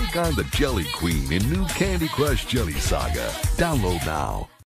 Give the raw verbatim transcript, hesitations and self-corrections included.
Take on the Jelly Queen in new Candy Crush Jelly Saga. Download now.